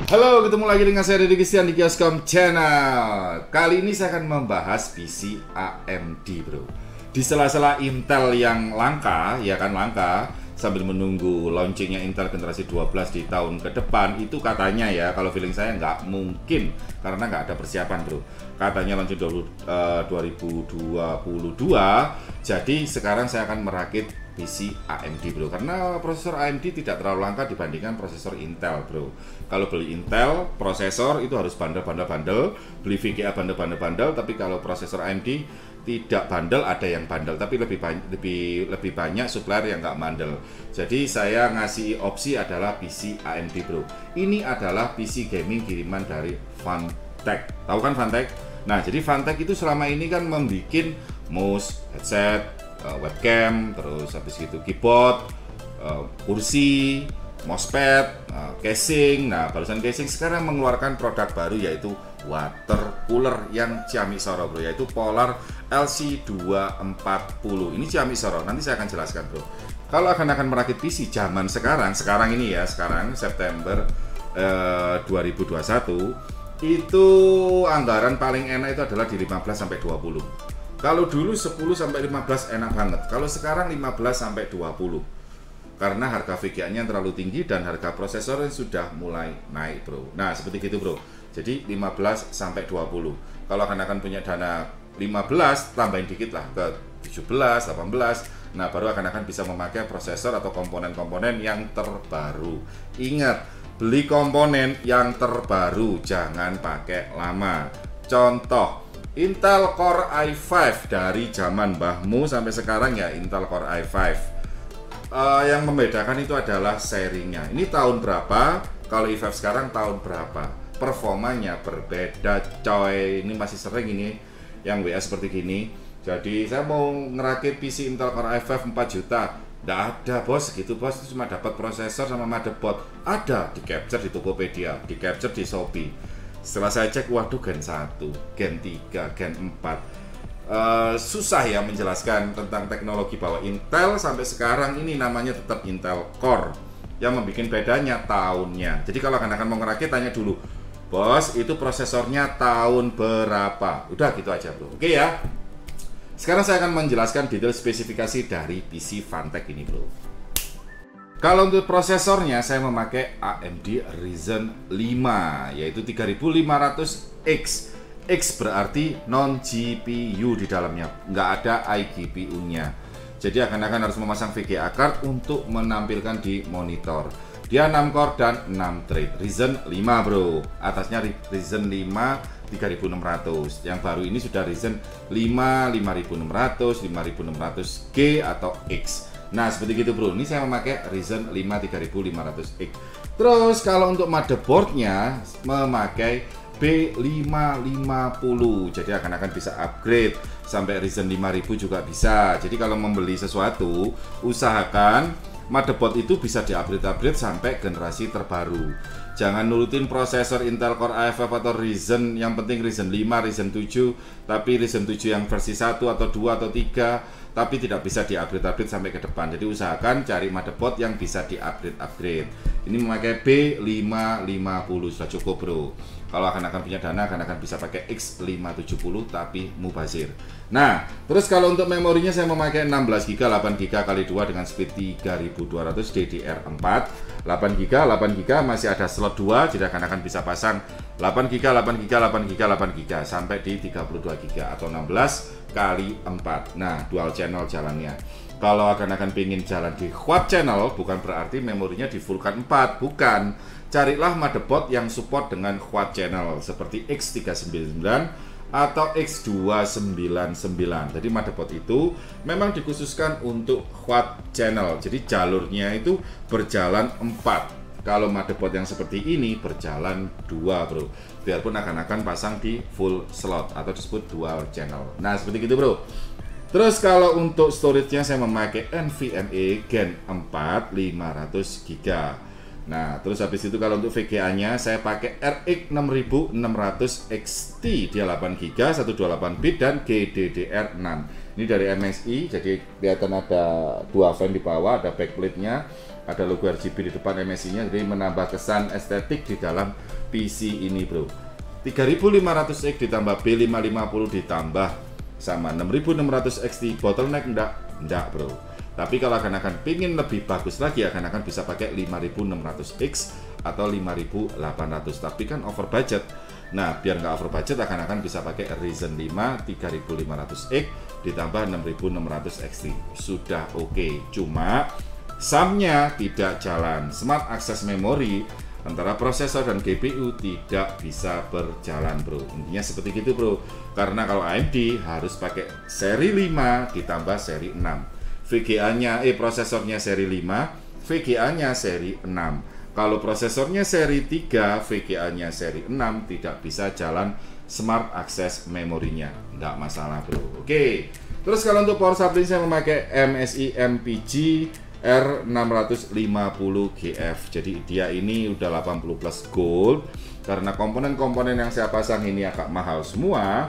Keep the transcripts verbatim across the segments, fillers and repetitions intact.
Halo, ketemu lagi dengan saya Deddy Christian di Kioskom Channel. Kali ini saya akan membahas P C A M D, bro. Di sela-sela Intel yang langka, ya kan langka, sambil menunggu launchingnya Intel generasi dua belas di tahun ke depan, itu katanya ya, kalau feeling saya nggak mungkin karena nggak ada persiapan, bro. Katanya launching dua ribu dua puluh dua, jadi sekarang saya akan merakit P C A M D, bro, karena prosesor A M D tidak terlalu langka dibandingkan prosesor Intel, bro. Kalau beli Intel prosesor itu harus bandel-bandel-bandel, beli V G A bandel-bandel-bandel, tapi kalau prosesor A M D tidak bandel, ada yang bandel, tapi lebih banyak lebih lebih banyak supplier yang nggak bandel. Jadi saya ngasih opsi adalah P C A M D, bro. Ini adalah P C gaming kiriman dari Funtech. Tahu kan Funtech? Nah, jadi Funtech itu selama ini kan membuat mouse, headset, webcam, terus habis itu keyboard, uh, kursi, mousepad, uh, casing. Nah, barusan casing sekarang mengeluarkan produk baru yaitu water cooler yang Xiaomi Soro, bro, yaitu Polar L C dua empat nol. Ini Xiaomi Soro, nanti saya akan jelaskan, bro. Kalau akan akan merakit P C zaman sekarang, sekarang ini ya, sekarang September uh, dua ribu dua puluh satu, itu anggaran paling enak itu adalah di lima belas sampai dua puluh. Kalau dulu sepuluh sampai lima belas enak banget. Kalau sekarang lima belas sampai dua puluh. Karena harga V G A-nya terlalu tinggi dan harga prosesornya sudah mulai naik, bro. Nah, seperti itu, bro. Jadi lima belas sampai dua puluh. Kalau akan-akan punya dana lima belas, tambahin dikit lah ke tujuh belas, delapan belas. Nah, baru akan-akan bisa memakai prosesor atau komponen-komponen yang terbaru. Ingat, beli komponen yang terbaru, jangan pakai lama. Contoh, Intel Core i lima dari zaman mbahmu sampai sekarang ya Intel Core i lima. Uh, yang membedakan itu adalah serinya. Ini tahun berapa? Kalau i lima sekarang tahun berapa? Performanya berbeda, coy. Ini masih sering ini yang W A seperti gini. Jadi saya mau ngerakit P C Intel Core i lima empat juta. Nggak ada, bos, gitu bos. Itu cuma dapat prosesor sama motherboard. Ada di capture di Tokopedia, di capture di Shopee. Setelah saya cek, waduh, Gen satu, Gen tiga, Gen empat. Uh, susah ya menjelaskan tentang teknologi bahwa Intel sampai sekarang ini namanya tetap Intel Core. Yang membuat bedanya tahunnya. Jadi kalau akan-akan mau ngerakit, tanya dulu, bos, itu prosesornya tahun berapa? Udah gitu aja, bro. Oke ya. Sekarang saya akan menjelaskan detail spesifikasi dari P C Funtech ini, bro. Kalau untuk prosesornya saya memakai A M D Ryzen lima, yaitu tiga ribu lima ratus X. X berarti non G P U di dalamnya, nggak ada iGPU-nya. Jadi akan-akan harus memasang V G A card untuk menampilkan di monitor. Dia enam core dan enam thread. Ryzen lima, bro. Atasnya Ryzen lima tiga ribu enam ratus. Yang baru ini sudah Ryzen lima lima ribu enam ratus, lima ribu enam ratus G atau X. Nah, seperti gitu, bro. Ini saya memakai Ryzen lima tiga ribu lima ratus X. Terus kalau untuk motherboardnya memakai B lima lima nol. Jadi akan-akan bisa upgrade sampai Ryzen lima ribu juga bisa. Jadi kalau membeli sesuatu, usahakan motherboard itu bisa di-upgrade-upgrade sampai generasi terbaru. Jangan nurutin prosesor Intel Core i lima atau Ryzen, yang penting Ryzen lima, Ryzen tujuh, tapi Ryzen tujuh yang versi satu atau dua atau tiga, tapi tidak bisa di-upgrade-upgrade sampai ke depan. Jadi usahakan cari motherboard yang bisa di-upgrade-upgrade. Ini memakai B lima lima nol sudah cukup, bro. Kalau akan-akan punya dana, akan-akan bisa pakai X lima tujuh nol tapi mubazir. Nah, terus kalau untuk memorinya saya memakai enam belas giga, delapan giga kali dua dengan speed tiga ribu dua ratus D D R empat. delapan giga, delapan giga masih ada slot dua, jadi akan-akan bisa pasang delapan giga, delapan giga, delapan giga, delapan giga sampai di tiga puluh dua giga atau enam belas kali empat. Nah, dual channel jalannya. Kalau akan-akan pengen jalan di quad channel, bukan berarti memorinya di fullkan empat, bukan. Carilah motherboard yang support dengan quad channel seperti X tiga sembilan sembilan atau X dua sembilan sembilan. Jadi motherboard itu memang dikhususkan untuk quad channel. Jadi jalurnya itu berjalan empat. Kalau motherboard yang seperti ini berjalan dua, bro. Biarpun akan-akan pasang di full slot atau disebut dual channel. Nah, seperti itu, bro. Terus kalau untuk storage-nya saya memakai NVMe Gen empat lima ratus giga. Nah, terus habis itu kalau untuk V G A-nya saya pakai R X enam ribu enam ratus X T, dia delapan giga, seratus dua puluh delapan bit dan G D D R enam. Ini dari M S I, jadi kelihatan ada dua fan di bawah, ada backplate-nya, ada logo R G B di depan M S I-nya, jadi menambah kesan estetik di dalam P C ini, bro. tiga ribu lima ratus X ditambah B lima lima nol ditambah sama enam ribu enam ratus X T, bottleneck enggak? Enggak, bro. Tapi kalau akan-akan pingin lebih bagus lagi, akan-akan bisa pakai lima ribu enam ratus X atau lima ribu delapan ratus. Tapi kan over budget. Nah, biar nggak over budget, akan-akan bisa pakai Ryzen lima tiga ribu lima ratus X ditambah enam ribu enam ratus X T. Sudah oke. Okay. Cuma SAM-nya tidak jalan. Smart Access Memory antara prosesor dan G P U tidak bisa berjalan, bro. Intinya seperti itu, bro. Karena kalau A M D harus pakai seri lima ditambah seri enam. V G A-nya, eh prosesornya seri lima, V G A-nya seri enam. Kalau prosesornya seri tiga, V G A-nya seri enam, tidak bisa jalan Smart Access Memory-nya. Nggak masalah, bro. Oke. Terus kalau untuk power supply saya memakai M S I M P G R enam lima nol G F. Jadi dia ini udah delapan puluh plus gold. Karena komponen-komponen yang saya pasang ini agak mahal semua.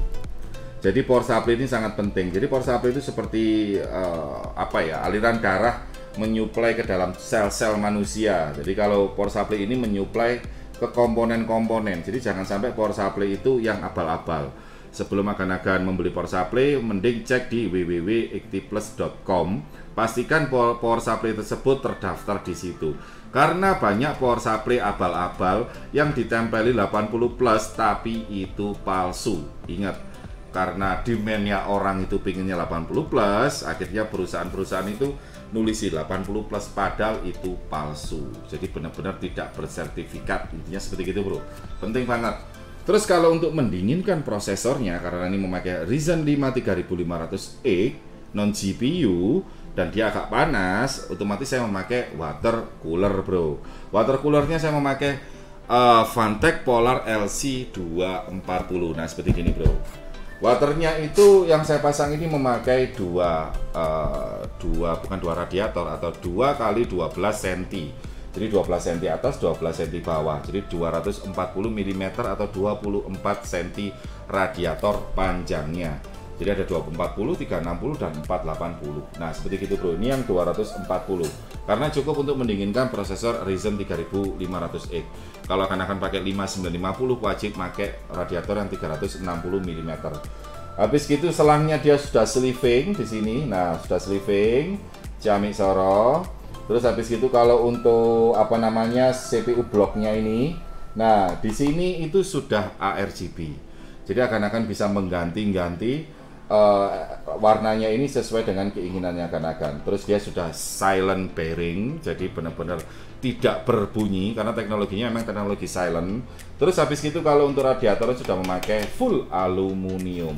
Jadi power supply ini sangat penting. Jadi power supply itu seperti uh, apa ya, aliran darah menyuplai ke dalam sel-sel manusia. Jadi kalau power supply ini menyuplai ke komponen-komponen. Jadi jangan sampai power supply itu yang abal-abal. Sebelum akan-akan membeli power supply, mending cek di w w w titik iktiplus titik com. Pastikan power supply tersebut terdaftar di situ. Karena banyak power supply abal-abal yang ditempeli delapan puluh plus tapi itu palsu. Ingat, karena demand-nya orang itu pinginnya delapan puluh plus, akhirnya perusahaan-perusahaan itu nulisi delapan puluh plus padahal itu palsu. Jadi benar-benar tidak bersertifikat. Intinya seperti itu, bro. Penting banget. Terus kalau untuk mendinginkan prosesornya, karena ini memakai Ryzen lima tiga ribu lima ratus X non G P U dan dia agak panas, otomatis saya memakai water cooler, bro. Water coolernya saya memakai uh, Fantech Polar L C dua empat nol. Nah, seperti ini, bro. Waternya itu yang saya pasang ini memakai dua, uh, dua bukan dua radiator atau dua kali dua belas sentimeter. Jadi dua belas sentimeter atas, dua belas sentimeter bawah. Jadi dua ratus empat puluh milimeter atau dua puluh empat sentimeter radiator panjangnya. Jadi ada dua puluh empat puluh, tiga enam puluh dan empat delapan puluh. Nah, seperti itu, bro. Ini yang dua ratus empat puluh. Karena cukup untuk mendinginkan prosesor Ryzen tiga ribu lima ratus X. Kalau akan-akan pakai lima sembilan lima nol wajib pakai radiator yang tiga ratus enam puluh milimeter. Habis gitu selangnya dia sudah sleeving di sini. Nah, sudah sleeving, ciamik soro. Terus habis gitu kalau untuk apa namanya C P U bloknya ini, nah di sini itu sudah A R G B. Jadi akan-akan bisa mengganti-ganti uh, warnanya ini sesuai dengan keinginannya akan-akan. Terus dia sudah silent bearing, jadi benar-benar tidak berbunyi karena teknologinya memang teknologi silent. Terus habis itu kalau untuk radiator sudah memakai full aluminium.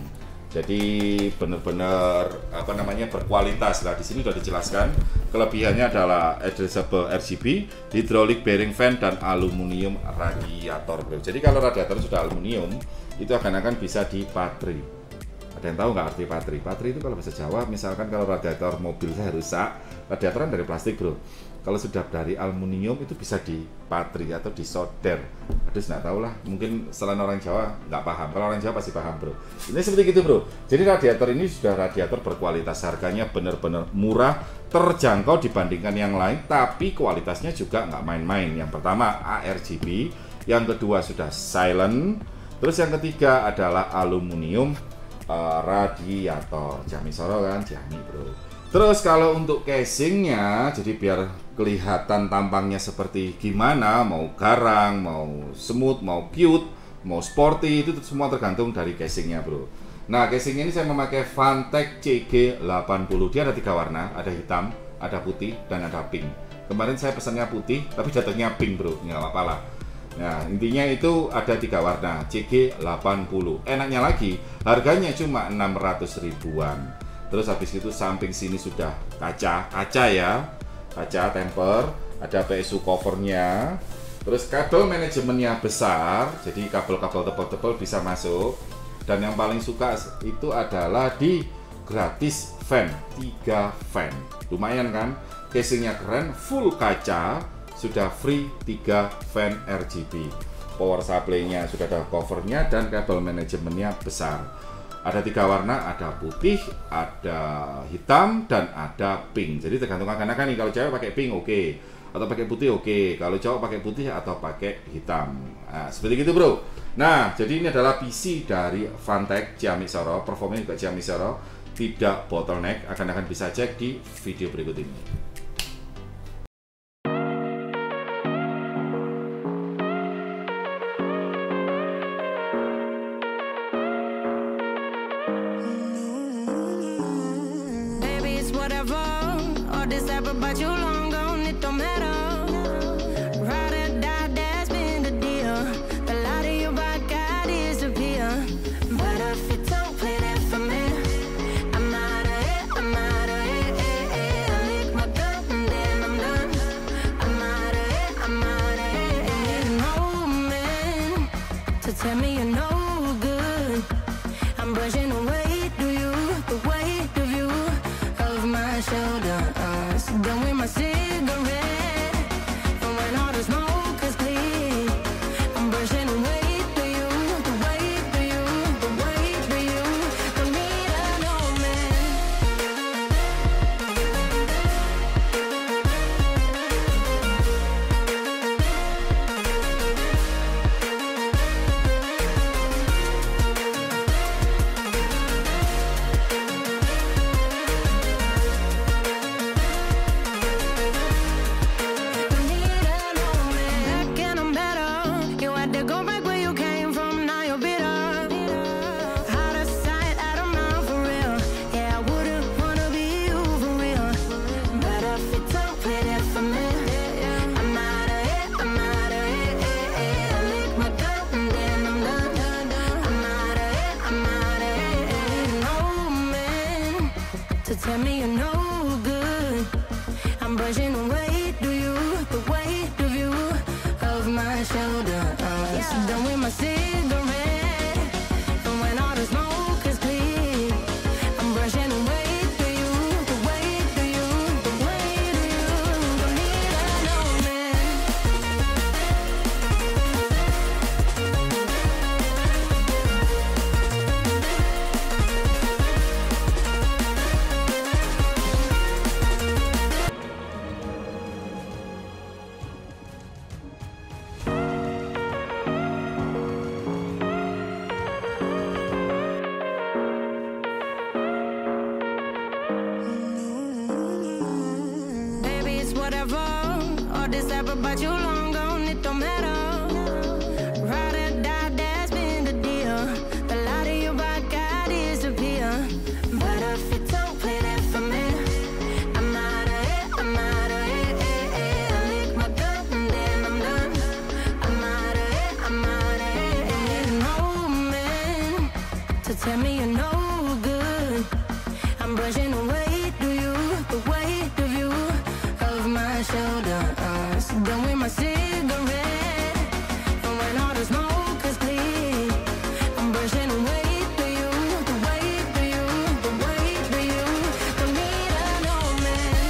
Jadi benar-benar apa namanya berkualitas lah. Di sini sudah dijelaskan kelebihannya adalah addressable R G B, hydraulic bearing fan dan aluminium radiator, bro. Jadi kalau radiator sudah aluminium itu akan-akan bisa dipatri. Ada yang tahu nggak arti patri? Patri itu kalau bahasa Jawa, misalkan kalau radiator mobil saya rusak, radiator kan dari plastik, bro. Kalau sudah dari aluminium itu bisa dipatri atau disolder. Aduh, nggak tahu lah. Mungkin selain orang Jawa nggak paham. Kalau orang Jawa pasti paham, bro. Ini seperti itu, bro. Jadi radiator ini sudah radiator berkualitas. Harganya benar-benar murah, terjangkau dibandingkan yang lain, tapi kualitasnya juga nggak main-main. Yang pertama A R G B, yang kedua sudah silent, terus yang ketiga adalah aluminium uh, radiator. Jami soro kan, jami, bro. Terus kalau untuk casingnya, jadi biar kelihatan tampangnya seperti gimana, mau garang, mau smooth, mau cute, mau sporty, itu semua tergantung dari casingnya, bro. Nah, casingnya ini saya memakai Fantech C G delapan puluh. Dia ada tiga warna, ada hitam, ada putih, dan ada pink. Kemarin saya pesannya putih, tapi jatuhnya pink, bro. Nggak apa-apa lah. Nah, intinya itu ada tiga warna, C G delapan puluh. Enaknya lagi, harganya cuma enam ratus ribuan. Terus habis itu samping sini sudah kaca, kaca ya, kaca temper, ada P S U covernya. Terus kabel manajemennya besar, jadi kabel-kabel tebal-tebal bisa masuk. Dan yang paling suka itu adalah di gratis fan, tiga fan. Lumayan kan? Casingnya keren, full kaca, sudah free tiga fan R G B. Power supply-nya sudah ada covernya dan kabel manajemennya besar. Ada tiga warna, ada putih, ada hitam, dan ada pink. Jadi tergantung akan-akan nih, kalau cewek pakai pink oke, okay. Atau pakai putih oke, okay. Kalau cowok pakai putih atau pakai hitam. Nah, seperti itu bro. Nah, jadi ini adalah P C dari Funtech Ciamisoro, performanya juga Ciamisoro, tidak bottleneck. Akan-akan bisa cek di video berikut ini. But you long gone, it don't matter. Ride or die, that's been the deal. The light of your back, I disappear. But if you don't play that for me, I'm out of it, I'm out of it, eh, eh. I lick my gun and then I'm done. I'm out of it, I'm out of it, eh. No man to tell me you're no good. I'm brushing away, do you, the weight of you, of my shoulder. Done with my cigarette, and when all the smoke is clear, I'm brushing away to you, the weight to you, the weight to you. Don't need a no man. Tell me you're no good. I'm brushing away, do you, the weight of you, of my shoulder. Uh, so done with my cigarette, and when all the smoke is clear, I'm brushing away to you, the weight to you, the weight of you. Don't need a no man. Whatever, all this ever, but you long gone, it don't matter. Ride or die, that's been the deal. The light of your back, I disappear. But if you don't play that for me, I'm out of it, I'm out of it, eh, eh. I lick my gun and then I'm done. I'm out of it, I'm out of it, eh. No man to tell me you're no good. I'm brushing away, do you, the weight of you, my shoulder. Uh, so done with my cigarette, and when all the smoke is clear, I'm brushing away to you, the weight to you, the weight to you. Don't need a no man.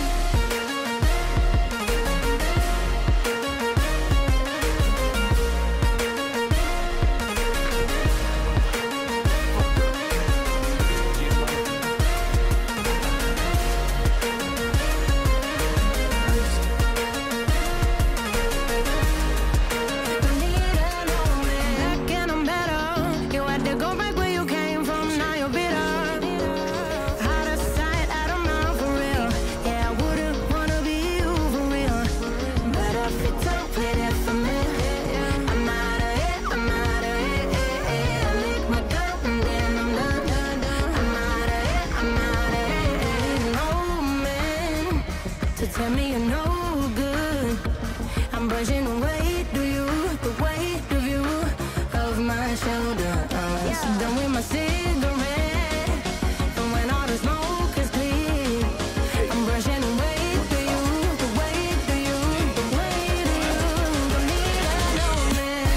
Tell me you're no good. I'm brushing away, do you, the weight of you, of my shoulder. Uh, so done with my cigarette, and when all the smoke is clear, I'm brushing away to you, the weight of you, the weight of you. Don't need a no man.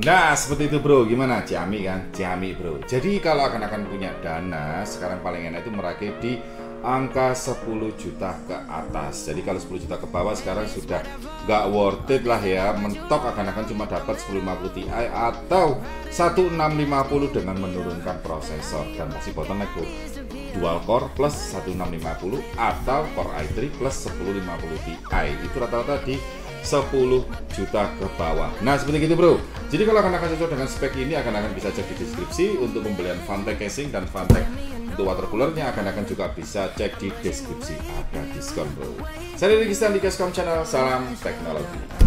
Nah, seperti itu bro, gimana? Ciamik kan? Ciamik bro. Jadi kalau akan-akan punya dana, sekarang paling enak itu merakit di angka sepuluh juta ke atas. Jadi kalau sepuluh juta ke bawah sekarang sudah nggak worth it lah ya. Mentok akan-akan cuma dapat sepuluh lima puluh Ti atau seribu enam ratus lima puluh dengan menurunkan prosesor. Dan masih bottleneck tuh, dual core plus seribu enam ratus lima puluh atau core i tiga plus sepuluh lima puluh Ti. Itu rata-rata di sepuluh juta ke bawah. Nah seperti itu bro. Jadi kalau akan-akan cocok dengan spek ini, akan-akan bisa cek di deskripsi untuk pembelian Phantek casing dan Phantek untuk water coolernya, akan-akan juga bisa cek di deskripsi, ada diskon bro. Saya Rizky di Gascom Channel, salam teknologi.